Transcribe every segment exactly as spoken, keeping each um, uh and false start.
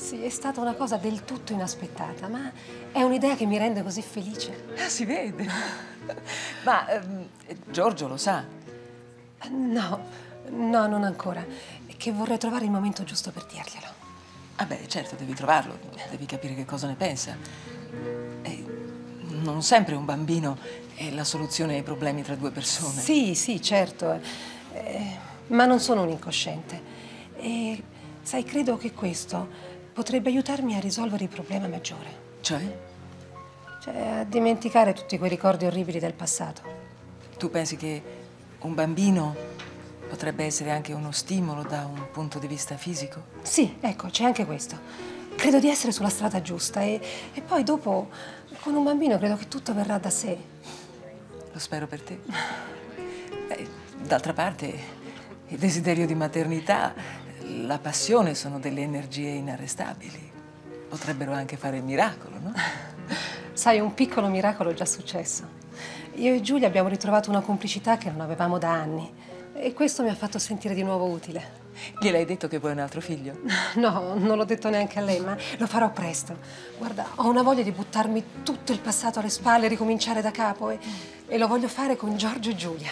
Sì, è stata una cosa del tutto inaspettata, ma è un'idea che mi rende così felice. Ah, si vede. Ma ehm, Giorgio lo sa? No, no, non ancora. È che vorrei trovare il momento giusto per dirglielo. Ah beh, certo, devi trovarlo, devi capire che cosa ne pensa. E non sempre un bambino è la soluzione ai problemi tra due persone. Sì, sì, certo. Eh, ma non sono un incosciente. E sai, credo che questo potrebbe aiutarmi a risolvere il problema maggiore. Cioè? Cioè, a dimenticare tutti quei ricordi orribili del passato. Tu pensi che un bambino potrebbe essere anche uno stimolo da un punto di vista fisico? Sì, ecco, c'è anche questo. Credo di essere sulla strada giusta e, e poi dopo, con un bambino, credo che tutto verrà da sé. Lo spero per te. Eh, d'altra parte, il desiderio di maternità, la passione sono delle energie inarrestabili. Potrebbero anche fare il miracolo, no? Sai, un piccolo miracolo è già successo. Io e Giulia abbiamo ritrovato una complicità che non avevamo da anni e questo mi ha fatto sentire di nuovo utile. Gliel'hai detto che vuoi un altro figlio? No, non l'ho detto neanche a lei, ma lo farò presto. Guarda, ho una voglia di buttarmi tutto il passato alle spalle e ricominciare da capo e, e lo voglio fare con Giorgio e Giulia.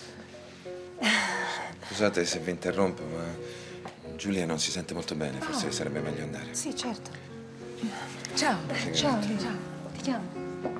Scusate se vi interrompo, ma Giulia non si sente molto bene, forse Oh. sarebbe meglio andare. Sì, certo. Ciao. Ciao, ciao. Ti chiamo.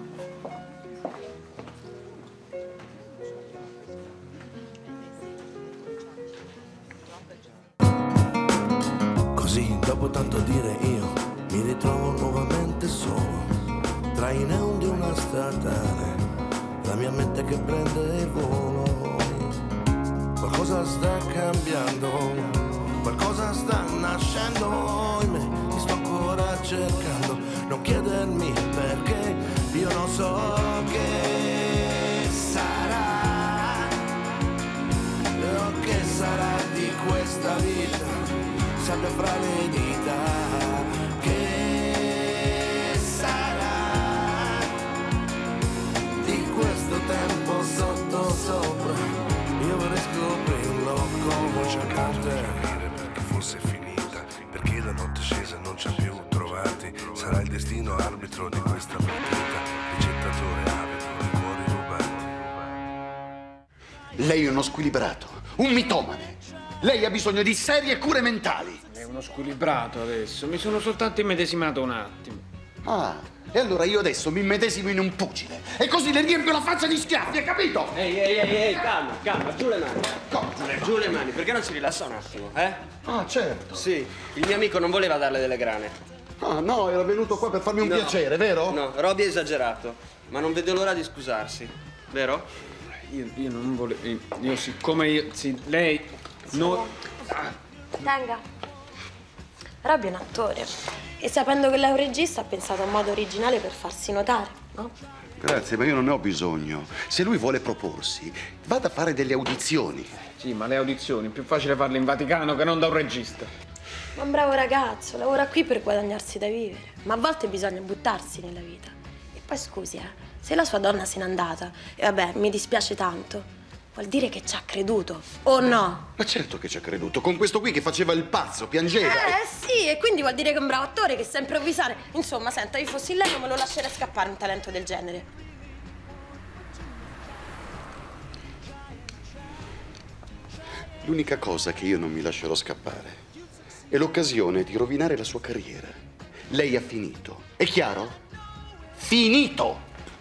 Così, dopo tanto dire io, mi ritrovo nuovamente solo, tra i neon di una statale, la mia mente che prende il volo. Qualcosa sta cambiando, qualcosa sta nascendo in me, ti sto ancora cercando, non chiedermi perché, io non so che sarà, o che sarà di questa vita. Sempre fra le dita, che sarà di questo tempo sotto sopra, io vorrei scoprirlo come cercate. Perché fosse finita, perché la notte scesa non ci ha più trovati, sarà il destino arbitro di questa partita, ricettatore avido di cuori rubati. Lei è uno squilibrato, un mitomane. Lei ha bisogno di serie cure mentali. È uno squilibrato adesso, mi sono soltanto immedesimato un attimo. Ah, e allora io adesso mi immedesimo in un pugile e così le riempio la faccia di schiaffi, hai capito? Ehi, ehi, ehi, ehi, calma, calma, giù le mani. Come giù le mani? Giù le mani, perché non si rilassa un attimo, eh? Ah, certo. Sì, il mio amico non voleva darle delle grane. Ah, no, era venuto qua per farmi un No. piacere, vero? No, Roby è esagerato, ma non vede l'ora di scusarsi, vero? Io, io non volevo. Io, io siccome io. Sì, lei. No. Tenga. Roby è un attore e sapendo che lei è un regista ha pensato a un modo originale per farsi notare, no? Grazie, ma io non ne ho bisogno. Se lui vuole proporsi, vada a fare delle audizioni. Sì, ma le audizioni è più facile farle in Vaticano che non da un regista. Ma un bravo ragazzo, lavora qui per guadagnarsi da vivere, ma a volte bisogna buttarsi nella vita. E poi scusi, eh, se la sua donna se n'è andata, e vabbè, mi dispiace tanto, vuol dire che ci ha creduto, o no? Ma certo che ci ha creduto, con questo qui che faceva il pazzo, piangeva. Eh sì, e quindi vuol dire che è un bravo attore, che sa improvvisare. Insomma, senta, io fossi lei non me lo lascerei scappare un talento del genere. L'unica cosa che io non mi lascerò scappare è l'occasione di rovinare la sua carriera. Lei ha finito, è chiaro? Finito!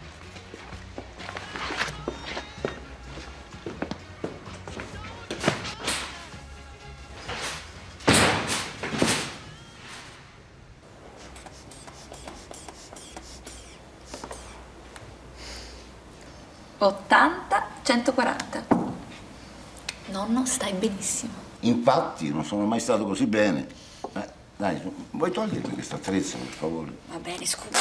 ottanta centoquaranta. Nonno, stai benissimo. Infatti, non sono mai stato così bene. Eh, dai, vuoi togliermi questo attrezzo, per favore? Va bene, scusa.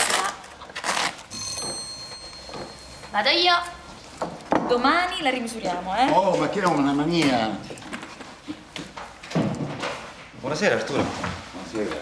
Vado io. Domani la rimisuriamo, eh? Oh, ma che è una mania? Buonasera, Arturo. Buonasera.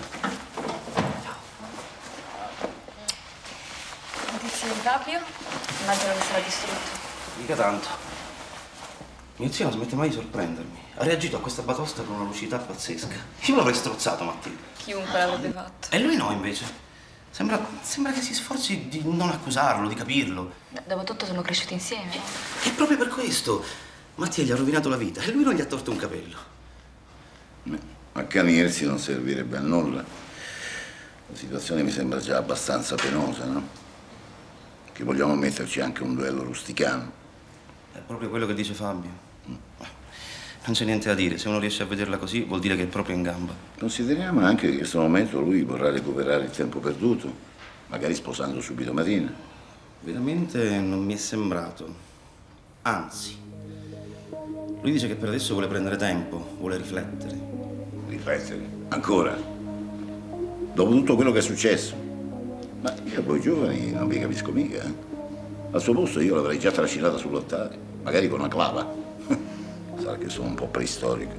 Notizie di Fabio? Immagino che sarà distrutto. Mica tanto. Mio zio non smette mai di sorprendermi. Ha reagito a questa batosta con una lucidità pazzesca. Io l'avrei strozzato, Matilde. Chiunque l'avrebbe fatto. E lui no, invece. Sembra, sembra che si sforzi di non accusarlo, di capirlo. Dopotutto sono cresciuti insieme. E proprio per questo Mattia gli ha rovinato la vita e lui non gli ha torto un capello. Accanirsi non servirebbe a nulla. La situazione mi sembra già abbastanza penosa, no? Che vogliamo metterci anche un duello rusticano. È proprio quello che dice Fabio. Non c'è niente da dire, se uno riesce a vederla così vuol dire che è proprio in gamba. Consideriamo anche che in questo momento lui vorrà recuperare il tempo perduto, magari sposando subito Marina. Veramente non mi è sembrato. Anzi, lui dice che per adesso vuole prendere tempo, vuole riflettere. Riflettere? Ancora? Dopo tutto quello che è successo? Ma io a voi giovani non vi capisco mica, eh? Al suo posto io l'avrei già trascinata sull'altare, magari con una clava. Sarà che sono un po' preistorico.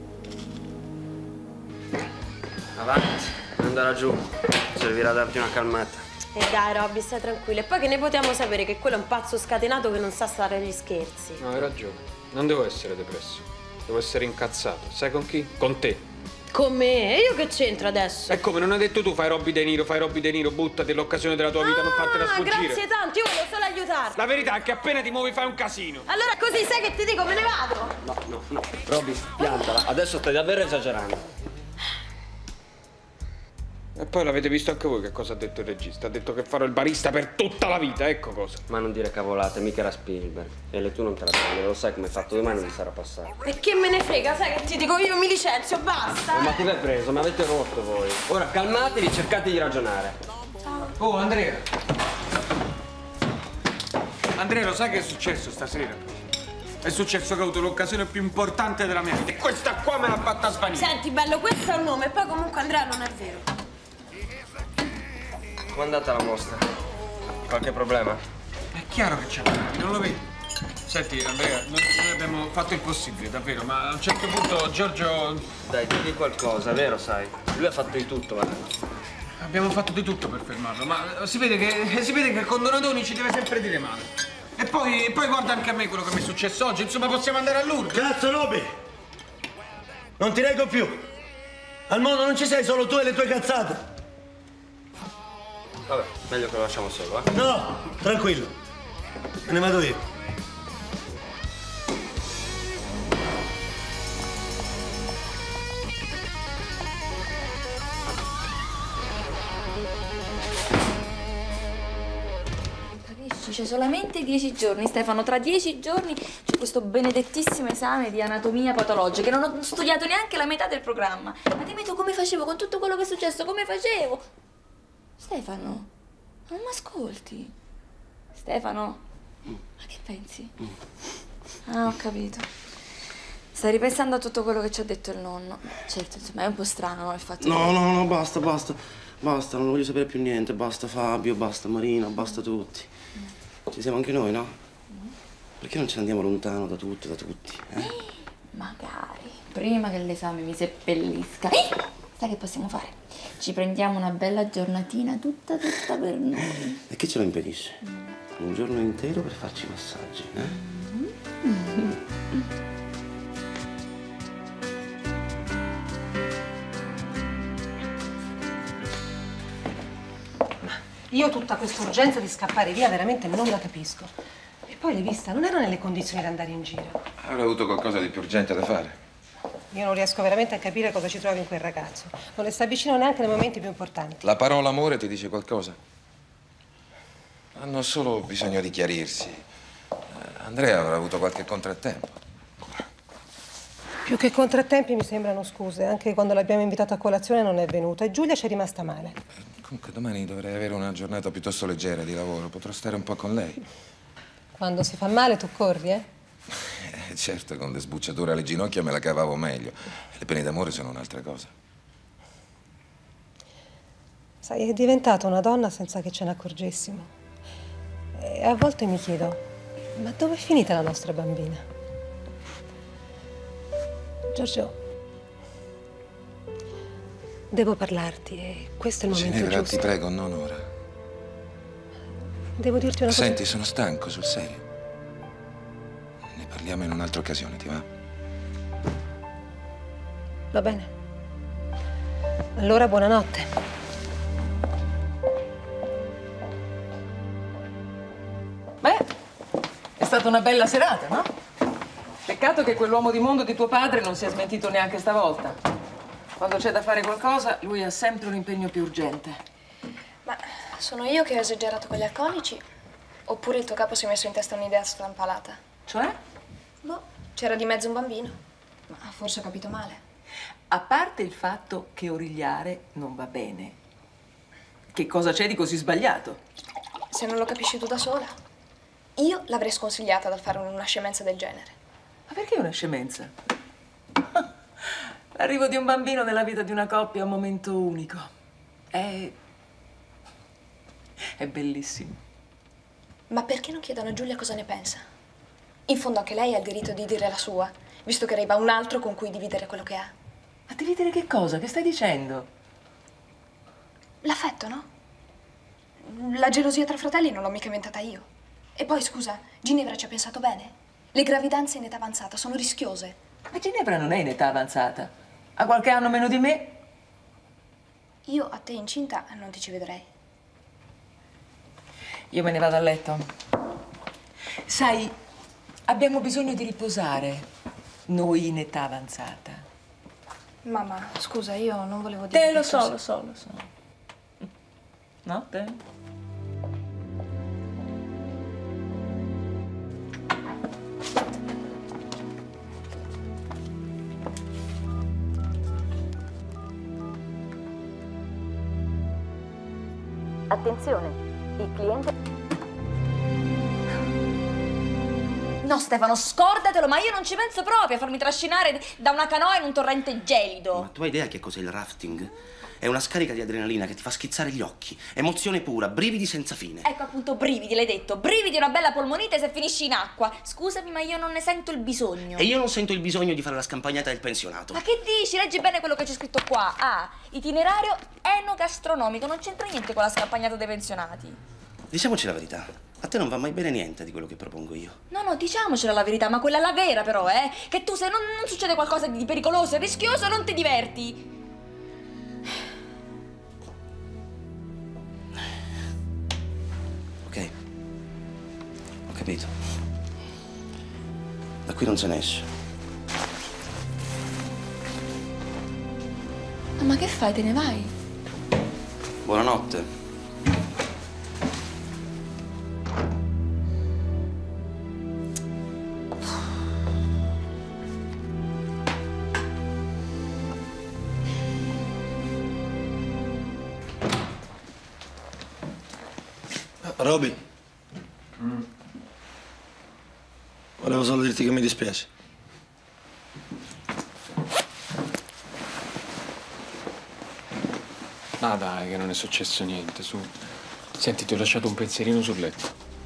Avanti, andare giù. Servirà a darti una calmata. E dai, Robby, stai tranquillo. E poi che ne potremmo sapere che quello è un pazzo scatenato che non sa stare agli scherzi? No, hai ragione. Non devo essere depresso. Devo essere incazzato. Sai con chi? Con te. Con me? E io che c'entro adesso? E come non hai detto tu, fai Robby De Niro, fai Robby De Niro, buttati, è l'occasione della tua vita, ah, non fartela sfuggire. Grazie tanto, io volevo solo aiutarti. La verità è che appena ti muovi fai un casino. Allora così sai che ti dico, me ne vado. No, no, no. Robby, piantala. Adesso stai davvero esagerando. E poi l'avete visto anche voi che cosa ha detto il regista. Ha detto che farò il barista per tutta la vita, ecco cosa. Ma non dire cavolate, mica era Spielberg. E le tu non te la prendi, lo sai come hai fatto domani, non mi sarà passato. E che me ne frega, sai che ti dico, io mi licenzio, basta. Oh, ma ti l'hai preso, mi avete rotto voi. Ora calmatevi, cercate di ragionare. Oh, Andrea. Andrea, lo sai che è successo stasera? È successo che ho avuto l'occasione più importante della mia vita. E questa qua me l'ha fatta svanire. Senti, bello, questo è un nome, e poi comunque Andrea non è vero. Com'è andata la mostra? Qualche problema? È chiaro che c'è problemi, non lo vedi? Senti, Andrea, noi, noi abbiamo fatto il possibile, davvero, ma a un certo punto Giorgio... Dai, digli qualcosa, vero, sai? Lui ha fatto di tutto, guarda. Abbiamo fatto di tutto per fermarlo, ma si vede che, si vede che con Donadoni ci deve sempre dire male. E poi, e poi guarda anche a me quello che mi è successo oggi, insomma possiamo andare a Lourdes. Cazzo, Robby! Non ti reggo più. Al mondo non ci sei solo tu e le tue cazzate. Vabbè, meglio che lo lasciamo solo, eh? No, tranquillo. Me ne vado io. Capisci? C'è solamente dieci giorni, Stefano. Tra dieci giorni c'è questo benedettissimo esame di anatomia patologica che non ho studiato neanche la metà del programma. Ma dimmi tu come facevo con tutto quello che è successo? Come facevo? Stefano, non mi ascolti? Stefano, ma che pensi? Ah, ho capito. Stai ripensando a tutto quello che ci ha detto il nonno. Certo, insomma, è un po' strano, no, il fatto No, che... no, no, basta, basta. Basta, non voglio sapere più niente. Basta Fabio, basta Marina, basta tutti. Ci siamo anche noi, no? Perché non ce ne andiamo lontano da tutto e da tutti, eh? Magari, prima che l'esame mi seppellisca. Sai che possiamo fare? Ci prendiamo una bella giornatina tutta, tutta per noi. E che ce lo impedisce? Un giorno intero per farci massaggi, eh? Mm-hmm. Io tutta questa urgenza di scappare via veramente non la capisco. E poi l'hai vista, non ero nelle condizioni di andare in giro. Avrei avuto qualcosa di più urgente da fare. Io non riesco veramente a capire cosa ci trovi in quel ragazzo. Non le sta vicino neanche nei momenti più importanti. La parola amore ti dice qualcosa? Hanno solo bisogno di chiarirsi. Andrea avrà avuto qualche contrattempo. Più che contrattempi mi sembrano scuse. Anche quando l'abbiamo invitato a colazione non è venuta e Giulia ci è rimasta male. Comunque domani dovrei avere una giornata piuttosto leggera di lavoro. Potrò stare un po' con lei. Quando si fa male tu corri, eh? Eh, certo, con le sbucciature alle ginocchia me la cavavo meglio. Le pene d'amore sono un'altra cosa. Sai, è diventata una donna senza che ce ne accorgessimo. E a volte mi chiedo, ma dove è finita la nostra bambina? Giorgio, devo parlarti e questo è il momento Ginevra, giusto. ti prego, non ora. Devo dirti una cosa. Senti, sono stanco, sul serio. Ne parliamo vediamo in un'altra occasione, ti va? Va bene. Allora, buonanotte. Beh, è stata una bella serata, no? Peccato che quell'uomo di mondo di tuo padre non sia smentito neanche stavolta. Quando c'è da fare qualcosa, lui ha sempre un impegno più urgente. Ma sono io che ho esagerato con gli alcolici? Oppure il tuo capo si è messo in testa un'idea strampalata? Cioè? Boh, c'era di mezzo un bambino. Ma forse ho capito male. A parte il fatto che origliare non va bene, che cosa c'è di così sbagliato? Se non lo capisci tu da sola, io l'avrei sconsigliata dal fare una scemenza del genere. Ma perché una scemenza? L'arrivo di un bambino nella vita di una coppia è un momento unico. È... è bellissimo. Ma perché non chiedono a Giulia cosa ne pensa? In fondo anche lei ha il diritto di dire la sua, visto che arriva un altro con cui dividere quello che ha. Ma dividere che cosa? Che stai dicendo? L'affetto, no? La gelosia tra fratelli non l'ho mica inventata io. E poi, scusa, Ginevra ci ha pensato bene? Le gravidanze in età avanzata sono rischiose. Ma Ginevra non è in età avanzata. Ha qualche anno meno di me. Io a te incinta non ti ci vedrei. Io me ne vado a letto. Sai, abbiamo bisogno di riposare, noi in età avanzata. Mamma, scusa, io non volevo dire... Te lo che so, tu lo so, lo so. No, te? Attenzione, il cliente... No, Stefano, scordatelo, ma io non ci penso proprio a farmi trascinare da una canoa in un torrente gelido. Ma tu hai idea che cos'è il rafting? È una scarica di adrenalina che ti fa schizzare gli occhi. Emozione pura, brividi senza fine. Ecco appunto, brividi, l'hai detto. Brividi, una bella polmonite se finisci in acqua. Scusami, ma io non ne sento il bisogno. E io non sento il bisogno di fare la scampagnata del pensionato. Ma che dici? Leggi bene quello che c'è scritto qua. Ah, itinerario enogastronomico. Non c'entra niente con la scampagnata dei pensionati. Diciamoci la verità. A te non va mai bene niente di quello che propongo io. No, no, diciamocela la verità, ma quella è la vera però, eh. Che tu se non, non succede qualcosa di pericoloso e rischioso non ti diverti. Ok. Ho capito. Da qui non se ne esce. Ma che fai? Te ne vai? Buonanotte. Roby, mm. volevo solo dirti che mi dispiace. No, dai, che non è successo niente, su. Senti, ti ho lasciato un pensierino sul letto.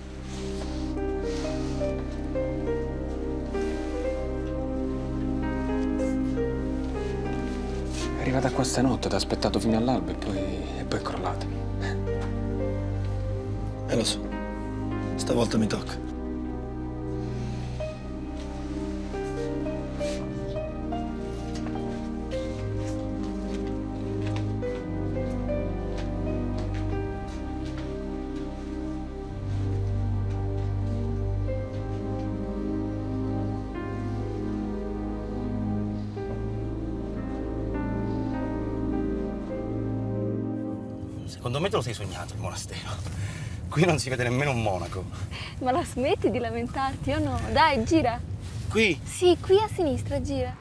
È arrivata qua stanotte, ti ha aspettato fino all'alba e poi, e poi è crollata. Eh, lo so. Stavolta mi tocca. Secondo me te lo sei sognato il monastero. Qui non si vede nemmeno un monaco. Ma la smetti di lamentarti o no? Dai, gira. Qui? Sì, qui a sinistra, gira.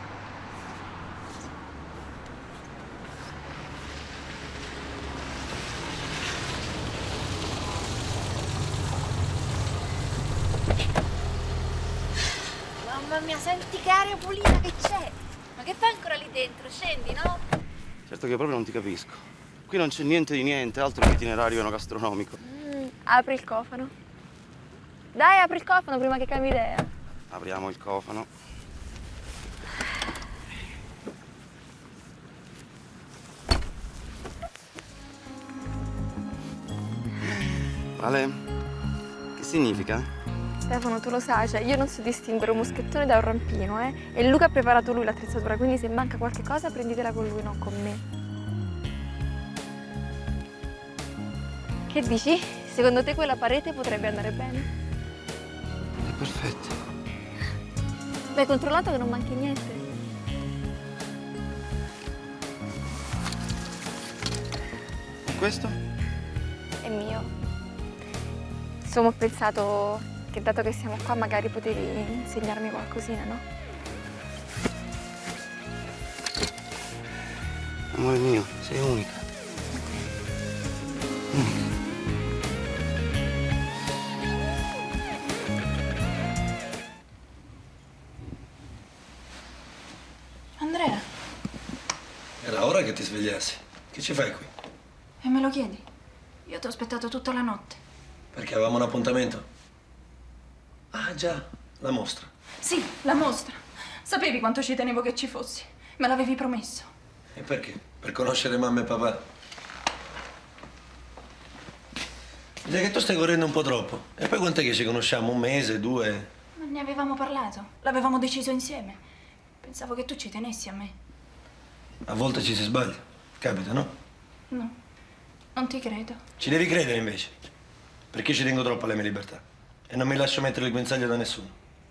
Mamma mia, senti che aria pulita che c'è. Ma che fai ancora lì dentro? Scendi, no? Certo che proprio non ti capisco. Qui non c'è niente di niente, altro che itinerario enogastronomico. Mm, apri il cofano. Dai, apri il cofano prima che cambi idea. Apriamo il cofano. Vale? Che significa? Stefano, tu lo sai, cioè io non so distinguere un moschettone da un rampino, eh? E Luca ha preparato lui l'attrezzatura, quindi se manca qualche cosa prenditela con lui, non con me. Che dici? Secondo te quella parete potrebbe andare bene? È perfetto. Beh, hai controllato che non manchi niente. E questo? È mio. Insomma, ho pensato che dato che siamo qua magari potevi insegnarmi qualcosina, no? Amore mio, sei unica. Unica. Andrea, Era ora che ti svegliassi. Che ci fai qui? e me lo chiedi? Io ti ho aspettato tutta la notte. Perché avevamo un appuntamento? Ah, già, la mostra. Sì, la mostra. Sapevi quanto ci tenevo che ci fossi. Me l'avevi promesso. E perché? Per conoscere mamma e papà. Dice che tu stai correndo un po' troppo. E poi quant'è che ci conosciamo? Un mese, due? Non ne avevamo parlato. L'avevamo deciso insieme. Pensavo che tu ci tenessi a me. A volte ci si sbaglia. Capita, no? No, non ti credo. Ci devi credere invece. Perché ci tengo troppo alle mie libertà. E non mi lascio mettere le guinzaglie da nessuno.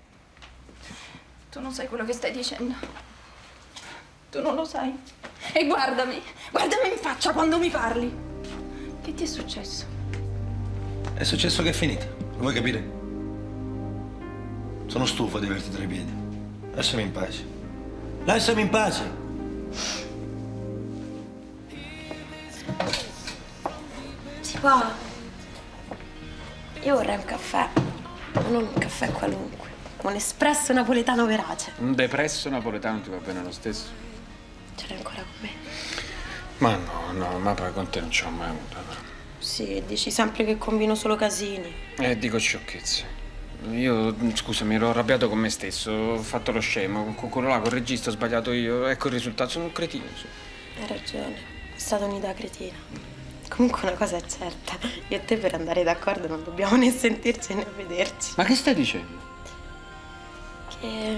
Tu non sai quello che stai dicendo. Tu non lo sai. E guardami, guardami in faccia quando mi parli. Che ti è successo? È successo che è finita. Lo vuoi capire? Sono stufo di averti tra i piedi. Lasciami in pace. Lasciami in pace! Si può? Io vorrei un caffè, ma non un caffè qualunque. Un espresso napoletano verace. Un depresso napoletano ti va bene lo stesso? Ce l'hai ancora con me? Ma no, no, ma poi con te non ce l'ho mai avuta. No. Sì, dici sempre che combino solo casini. Eh, dico sciocchezze. Io, scusami, ero arrabbiato con me stesso, ho fatto lo scemo, con quello là, col regista ho sbagliato io, ecco il risultato, sono un cretino. Sì. Hai ragione, è stata un'idea cretina. Comunque una cosa è certa, io e te per andare d'accordo non dobbiamo né sentirci né vederci. Ma che stai dicendo? Che...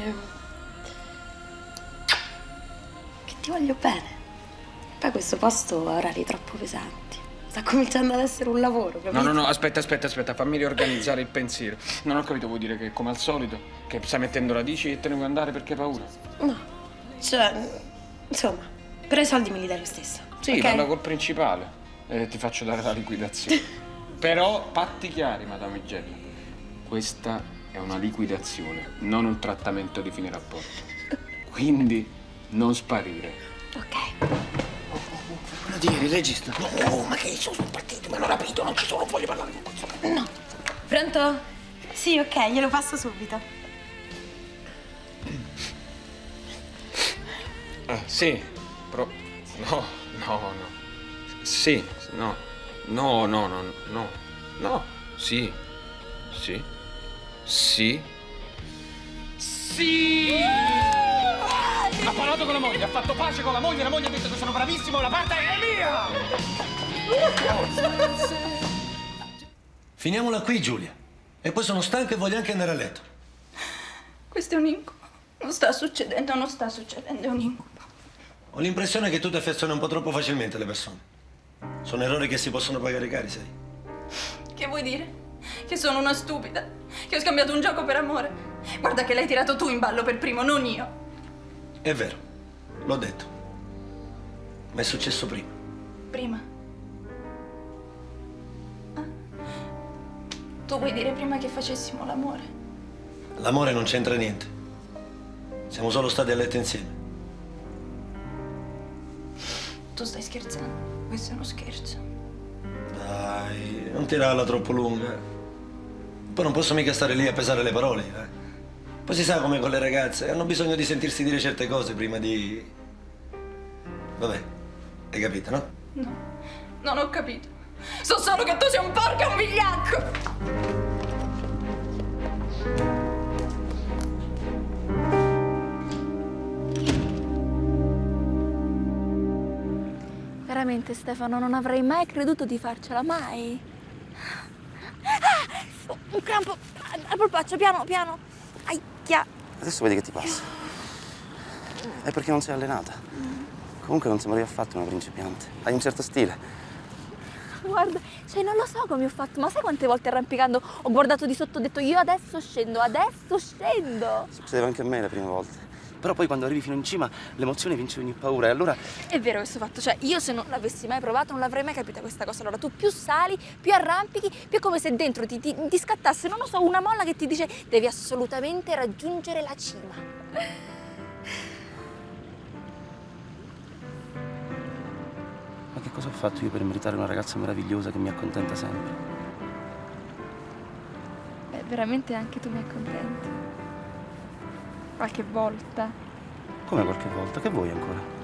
che ti voglio bene. Poi questo posto ha orari troppo pesanti. Sta cominciando ad essere un lavoro, capito? No, no, no, aspetta, aspetta, aspetta, fammi riorganizzare il pensiero. Non ho capito, vuol dire che come al solito, che stai mettendo radici e te ne vuoi andare perché hai paura? No, cioè, insomma, però i soldi me li dai lo stesso. Sì, okay? parla col principale e ti faccio dare la liquidazione. Però patti chiari, Madame Igella. Questa è una liquidazione, non un trattamento di fine rapporto. Quindi non sparire. Ok. Quello di ieri, il regista. No, ma che sono partiti? Ma non ho capito, non ci sono, voglio parlare con questo. No. Pronto? Sì, ok, glielo passo subito. Ah, sì, però... No, no, no. Sì, no. No, no, no, no. No, sì. Sì. Sì. Sì! Ha parlato con la moglie, ha fatto pace con la moglie, la moglie ha detto che sono bravissimo, la parte è mia! Finiamola qui, Giulia. E poi sono stanco e voglio anche andare a letto. Questo è un incubo. Non sta succedendo, non sta succedendo, è un incubo. Ho l'impressione che tu ti affezioni un po' troppo facilmente alle persone. Sono errori che si possono pagare cari, sai? Che vuoi dire? Che sono una stupida? Che ho scambiato un gioco per amore? Guarda che l'hai tirato tu in ballo per primo, non io. È vero, l'ho detto. Ma è successo prima. Prima? Ah. Tu vuoi dire prima che facessimo l'amore? L'amore non c'entra niente. Siamo solo stati a letto insieme. Tu stai scherzando? Questo è uno scherzo. Dai, non tirarla troppo lunga. Poi non posso mica stare lì a pesare le parole, eh. Poi si sa come con le ragazze, hanno bisogno di sentirsi dire certe cose prima di... Vabbè, hai capito, no? No, non ho capito. So solo che tu sei un porco e un vigliacco! Veramente, Stefano, non avrei mai creduto di farcela, mai. Ah, un crampo al polpaccio, piano, piano. Aicchia. Adesso vedi che ti passa. È perché non sei allenata. Comunque non sembri affatto una principiante. Hai un certo stile. Guarda, cioè non lo so come ho fatto, ma sai quante volte arrampicando ho guardato di sotto e ho detto io adesso scendo, adesso scendo. Succedeva anche a me le prime volte. Però poi quando arrivi fino in cima l'emozione vince ogni paura e allora... È vero questo fatto, cioè io se non l'avessi mai provato non l'avrei mai capita questa cosa. Allora tu più sali, più arrampichi, più è come se dentro ti, ti, ti scattasse, non lo so, una molla che ti dice devi assolutamente raggiungere la cima. Ma che cosa ho fatto io per meritare una ragazza meravigliosa che mi accontenta sempre? Beh, veramente anche tu mi accontenti. Qualche volta. Come qualche volta? Che vuoi ancora?